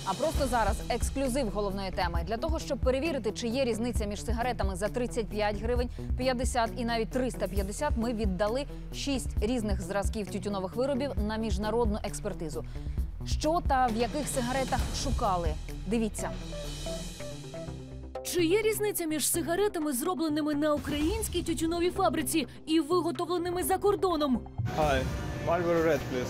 А просто зараз ексклюзив головної теми. Для того, щоб перевірити, чи є різниця між сигаретами за 35 гривень, 50 і навіть 350, ми віддали 6 різних зразків тютюнових виробів на міжнародну експертизу. Що та в яких сигаретах шукали? Дивіться. Чи є різниця між сигаретами, зробленими на українській тютюновій фабриці, і виготовленими за кордоном? Hi, Marlboro Red, please.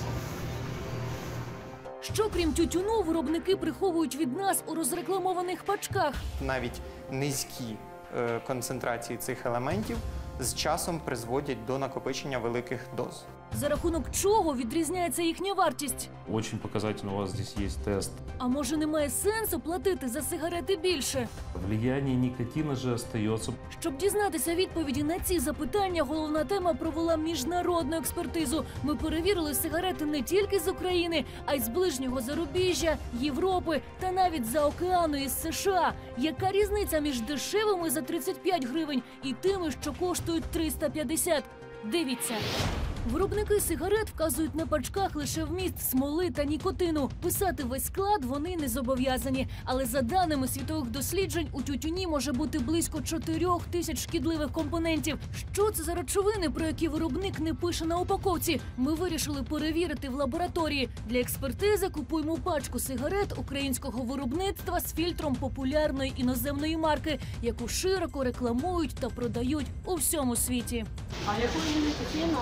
Що, крім тютюну, виробники приховують від нас у розрекламованих пачках? Навіть низькі концентрації цих елементів з часом призводять до накопичення великих доз. За рахунок чого відрізняється їхня вартість? Очень показательно, у вас здесь есть тест. А може, немає сенсу платити за сигарети більше? Влияние никотина же остается. Щоб дізнатися відповіді на ці запитання, головна тема провела міжнародну експертизу. Ми перевірили сигарети не тільки з України, а й з ближнього зарубіжжя, Європи та навіть за океану із США. Яка різниця між дешевими за 35 гривень і тими, що коштують 350? Дивіться. Виробники сигарет вказують на пачках лише вміст смоли та нікотину. Писати весь склад вони не зобов'язані. Але за даними світових досліджень, у тютюні може бути близько 4 тисяч шкідливих компонентів. Що це за речовини, про які виробник не пише на упаковці? Ми вирішили перевірити в лабораторії. Для експертизи купуємо пачку сигарет українського виробництва з фільтром популярної іноземної марки, яку широко рекламують та продають у всьому світі. А яку нікотину?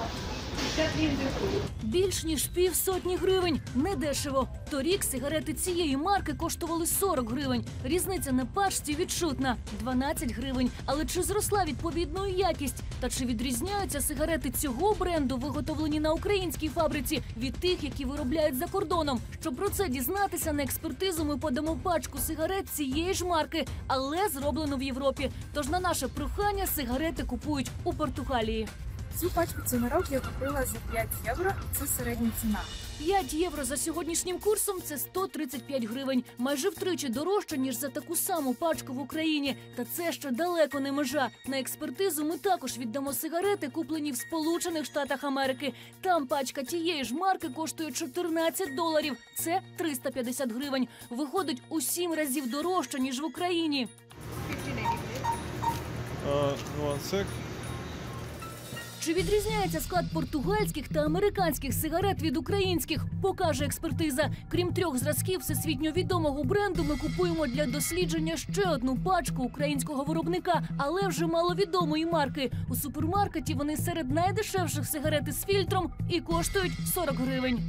50 Більш ніж півсотні гривень. Недешево. Торік сигарети цієї марки коштували 40 гривень. Різниця на пачці відчутна – 12 гривень. Але чи зросла відповідно якість? Та чи відрізняються сигарети цього бренду, виготовлені на українській фабриці, від тих, які виробляють за кордоном? Щоб про це дізнатися, на експертизу ми подамо пачку сигарет цієї ж марки, але зроблено в Європі. Тож на наше прохання сигарети купують у Португалії. Цю пачку цигарок я купила за 5 євро, це середня ціна. 5 євро за сьогоднішнім курсом – це 135 гривень. Майже втричі дорожче, ніж за таку саму пачку в Україні. Та це ще далеко не межа. На експертизу ми також віддамо сигарети, куплені в Сполучених Штатах Америки. Там пачка тієї ж марки коштує $14. Це 350 гривень. Виходить у 7 разів дорожче, ніж в Україні. One sec. Чи відрізняється склад португальських та американських сигарет від українських, покаже експертиза. Крім 3 зразків всесвітньо відомого бренду, ми купуємо для дослідження ще одну пачку українського виробника, але вже маловідомої марки. У супермаркеті вони серед найдешевших сигарет із фільтром і коштують 40 гривень.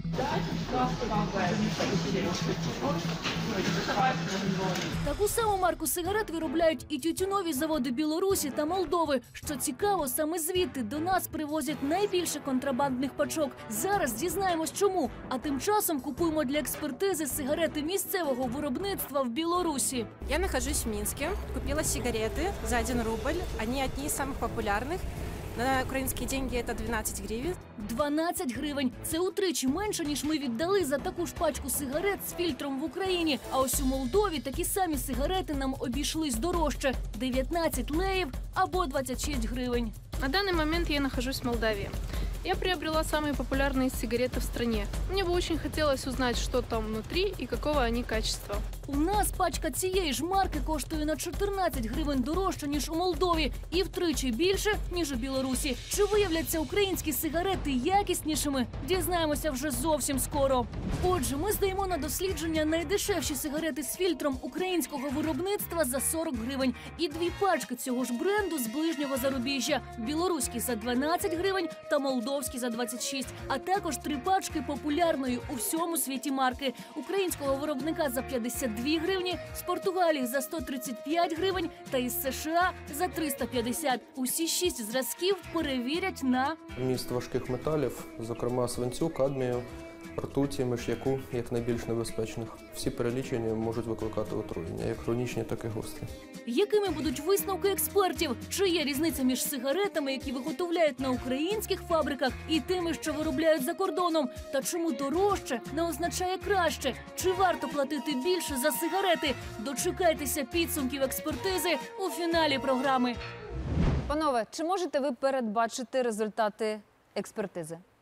Таку саму марку сигарет виробляють і тютюнові заводи Білорусі та Молдови. Що цікаво, саме звідти до нас привозять найбільше контрабандних пачок. Зараз дізнаємось чому. А тим часом купуємо для експертизи сигарети місцевого виробництва в Білорусі. Я нахожусь в Минске, купила сигареты за 1 рубль. Они одни из самых популярных. На украинские деньги это 12 гривен. 12 гривень. Це утричі менше, ніж ми віддали за таку ж пачку сигарет з фільтром в Україні. А ось у Молдові такі самі сигарети нам обійшлись дорожче – 19 леїв або 26 гривень. На данный момент я нахожусь в Молдавии. Я приобрела самые популярные сигареты в стране. Мне бы очень хотелось узнать, что там внутри и какого они качества. У нас пачка цієї ж марки коштує на 14 гривень дорожче, ніж у Молдові, і втричі більше, ніж у Білорусі. Чи виявляться українські сигарети якіснішими? Дізнаємося вже зовсім скоро. Отже, ми здаємо на дослідження найдешевші сигарети з фільтром українського виробництва за 40 гривень і 2 пачки цього ж бренду з ближнього зарубіжжя. Білоруські за 12 гривень та молдовські за 26. А також 3 пачки популярної у всьому світі марки. Українського виробника за 52 гривні, з Португалії за 135 гривень та із США за 350. Усі 6 зразків перевірять на вміст важких металів, зокрема свинцю, кадмію, ртуті, миш'яку, як найбільш небезпечних. Всі перелічені можуть викликати отруєння, як хронічні, так і гострі. Якими будуть висновки експертів? Чи є різниця між сигаретами, які виготовляють на українських фабриках, і тими, що виробляють за кордоном? Та чому дорожче не означає краще? Чи варто платити більше за сигарети? Дочекайтеся підсумків експертизи у фіналі програми. Панове, чи можете ви передбачити результати експертизи?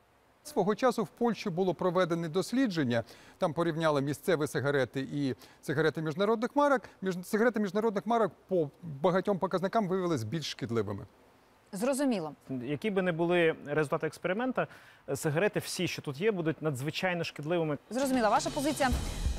Свого часу в Польщі було проведене дослідження. Там порівняли місцеві сигарети і сигарети міжнародних марок. Сигарети міжнародних марок по багатьом показникам виявилися більш шкідливими. Зрозуміло. Які би не були результати експерименту, сигарети всі, що тут є, будуть надзвичайно шкідливими. Зрозуміла ваша позиція.